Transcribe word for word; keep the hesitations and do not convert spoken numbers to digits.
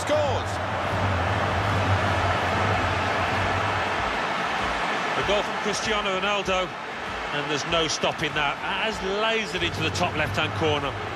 scores. The goal from Cristiano Ronaldo, and there's no stopping that. Has lasered into the top left-hand corner.